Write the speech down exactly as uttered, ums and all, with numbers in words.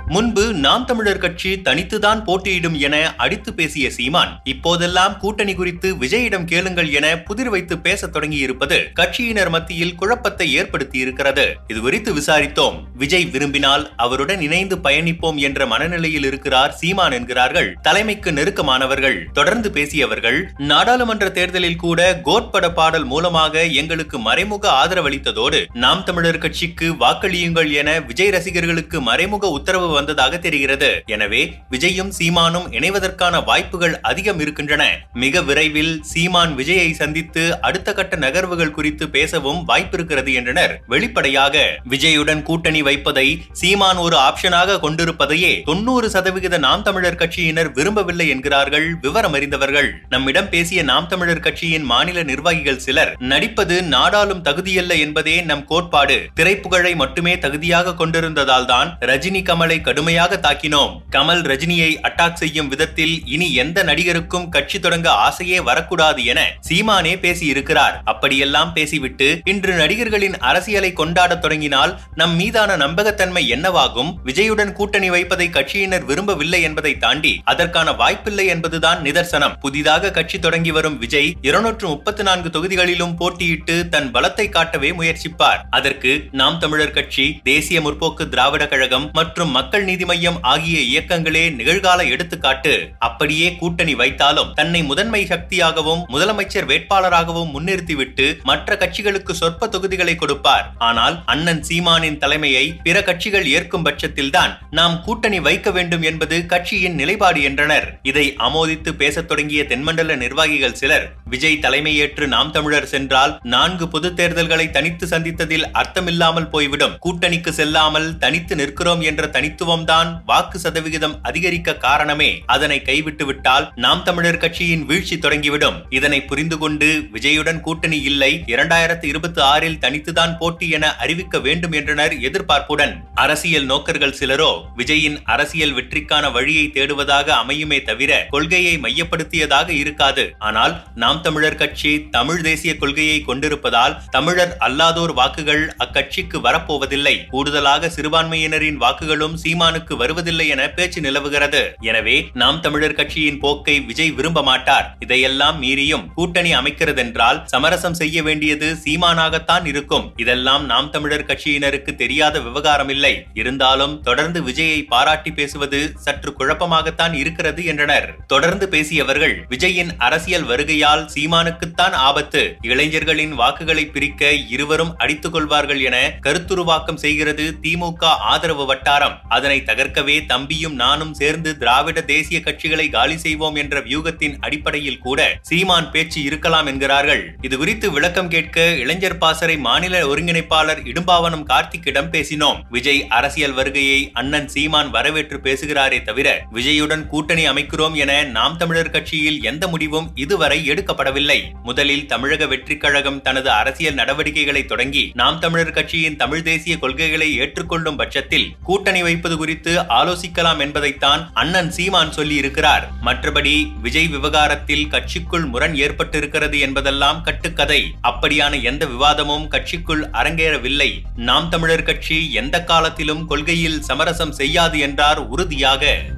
முன்பு நாம் தமிழர் கட்சி தனித்துதான் போட்டியிடும் என அடித்து பேசிய சீமான் இப்போதெல்லாம் கூட்டணி குறித்து விஜயிடம் கேளுங்கள் என புதிர் வைத்து பேச தொடங்கி இருப்பது கட்சியினர் மத்தியில் குழப்பத்தை ஏற்படுத்தி இருக்கிறது. இது குறித்து விசாரித்தோம். விஜய் விரும்பினால் அவருடன் இணைந்து பயணிப்போம் என்ற மனநிலையில் இருக்கிறார் சீமான் என்கிறார்கள் தலைமைக்கு நெருக்கமானவர்கள். தொடர்ந்து பேசியவர்கள், நாடாளுமன்ற தேர்தலில் கூட கோட் பட பாடல் மூலமாக எங்களுக்கு மறைமுக ஆதரவளித்ததோடு நாம் தமிழர் கட்சிக்கு வாக்களியுங்கள் என விஜய் ரசிகர்களுக்கு மறைமுக உத்தரவு வந்ததாக தெரிகிறது. எனவே விஜயும் சீமானும் இணைவதற்கான வாய்ப்புகள் அதிகம் இருக்கின்றன. மிக விரைவில் சீமான் விஜயை சந்தித்து அடுத்த கட்ட நகர்வுகள் குறித்து பேசவும் வாய்ப்பிருக்கிறது என்றனர். வெளிப்படையாக விஜயுடன் கூட்டணி வைப்பதை சீமான் ஒரு ஆப்ஷனாக கொண்டிருப்பதையே தொண்ணூறு சதவிகித நாம் தமிழர் கட்சியினர் விரும்பவில்லை என்கிறார்கள் விவரம் அறிந்தவர்கள். நம்மிடம் பேசிய நாம் தமிழர் கட்சியின் மாநில நிர்வாகிகள் சிலர், நடிப்பது நாடாளும் தகுதியல்ல என்பதே நம் கோட்பாடு. திரைப்புகழை மட்டுமே தகுதியாக கொண்டிருந்ததால் தான் ரஜினி கமலை கடுமையாக தாக்கினோம். கமல் ரஜினியை அட்டாக் செய்யும் விதத்தில் இனி எந்த நடிகருக்கும் கட்சி தொடங்க ஆசையே வரக்கூடாது என சீமானே பேசி இருக்கிறார். அப்படியெல்லாம் பேசிவிட்டு இன்று நடிகர்களின் அரசியலை கொண்டாட தொடங்கினால் நம் மீதான நம்பகத்தன்மை என்னவாகும்? விஜயுடன் கூட்டணி வைப்பதை கட்சியினர் விரும்பவில்லை என்பதை தாண்டி அதற்கான வாய்ப்பில்லை என்பதுதான் நிதர்சனம். புதிதாக கட்சி தொடங்கி வரும் விஜய் இருநூற்று முப்பத்தி நான்கு தொகுதிகளிலும் போட்டியிட்டு தன் பலத்தை காட்டவே முயற்சிப்பார். அதற்கு நாம் தமிழர் கட்சி, தேசிய முற்போக்கு திராவிட கழகம் மற்றும் மக்கள் நீதி மையம் ஆகிய இயக்கங்களே நிகழ்கால எடுத்துக்காட்டு. அப்படியே கூட்டணி வைத்தாலும் தன்னை முதன்மை சக்தியாகவும் முதலமைச்சர் வேட்பாளராகவும் முன்னிறுத்திவிட்டு மற்ற கட்சிகளுக்கு சொற்ப தொகுதிகளை கொடுப்பார். ஆனால் அண்ணன் சீமானின் தலைமையை பிற கட்சிகள் ஏற்கும் பட்சத்தில்தான் நாம் கூட்டணி வைக்க வேண்டும் என்பது கட்சியின் நிலைப்பாடு என்றனர். இதை ஆமோதித்து பேசத் தொடங்கிய தென்மண்டல நிர்வாகிகள் சிலர், விஜய் தலைமையேற்று நாம் தமிழர் சென்றால் நான்கு பொது தேர்தல்களை தனித்து சந்தித்ததில் அர்த்தமில்லாமல் போய்விடும். கூட்டணிக்கு செல்லாமல் தனித்து நிற்கிறோம் என்ற தனித்துவம் தான் வாக்கு சதவிகிதம் அதிகரிக்க காரணமே. அதனை கைவிட்டு விட்டால் நாம் தமிழர் கட்சியின் வீழ்ச்சி தொடங்கிவிடும். இதனை புரிந்து கொண்டு விஜயுடன் கூட்டணி இல்லை, இரண்டாயிரத்தி இருபத்தி ஆறில் தனித்துதான் போட்டி என அறிவிக்க வேண்டும் என்றனர் எதிர்பார்ப்புடன். அரசியல் நோக்கர்கள் சிலரோ விஜயின் அரசியல் வெற்றிக்கான வழியை தேடுவதாக அமையுமே தவிர கொள்கையை மையப்படுத்தியதாக இருக்காது. ஆனால் நாம் தமிழர் கட்சி தமிழ் தேசிய கொள்கையை கொண்டிருப்பதால் தமிழர் அல்லாதோர் வாக்குகள் அக்கட்சிக்கு வரப்போவதில்லை. கூடுதலாக சிறுபான்மையினரின் வாக்குகளும் சீமானுக்கு வருவதில்லை என பேச்சு நிலவுகிறது. எனவே நாம் தமிழர் கட்சியின் போக்கை விஜய் விரும்ப மாட்டார். இதையெல்லாம் மீறியும் கூட்டணி அமைக்கிறதென்றால் சமரசம் செய்ய வேண்டியது சீமானாகத்தான் இருக்கும். இதெல்லாம் நாம் தமிழர் கட்சியினருக்கு தெரியாத விவகாரம் இல்லை. இருந்தாலும் தொடர்ந்து விஜயை பாராட்டி பேசுவது சற்று குழப்பமாகத்தான் இருக்கிறது என்றனர். தொடர்ந்து பேசியவர்கள், விஜயின் அரசியல் வருகையால் சீமானுக்குத்தான் ஆபத்து. இளைஞர்களின் வாக்குகளை பிரிக்க இருவரும் அடித்துக் கொள்வார்கள் என கருத்துருவாக்கம் செய்கிறது திமுக ஆதரவு வட்டாரம். அதனை தகர்க்கவே தம்பியும் நானும் சேர்ந்து திராவிட தேசிய கட்சிகளை காலி செய்வோம் என்ற வியூகத்தின் அடிப்படையில் கூட சீமான் பேச்சு இருக்கலாம் என்கிறார்கள். இது குறித்து விளக்கம் கேட்க இளைஞர் பாசறை மாநில ஒருங்கிணைப்பாளர் இடும்பாவனம் கார்த்திக்கிடம் பேசினோம். விஜய் அரசியல் வருகையை அண்ணன் சீமான் வரவேற்று பேசுகிறாரே தவிர விஜயுடன் கூட்டணி அமைக்கிறோம் என நாம் தமிழர் கட்சியில் எந்த முடிவும் இதுவரை எடுக்கப்படவில்லை. முதலில் தமிழக வெற்றி கழகம் தனது அரசியல் நடவடிக்கைகளை தொடங்கி நாம் தமிழர் கட்சியின் தமிழ் தேசிய கொள்கைகளை ஏற்றுக்கொள்ளும் பட்சத்தில் கூட்டணி வைப்பது குறித்து ஆலோசிக்கலாம் என்பதைத்தான் அண்ணன் சீமான் சொல்லி இருக்கிறார். மற்றபடி விஜய் விவகாரத்தில் கட்சிக்குள் முரண் ஏற்பட்டிருக்கிறது என்பதெல்லாம் கட்டுக்கதை. அப்படியான எந்த விவாதமும் கட்சிக்குள் அரங்கேறவில்லை. நாம் தமிழர் கட்சி எந்த காலத்திலும் கொள்கையில் சமரசம் செய்யாது என்றார் உறுதியாக.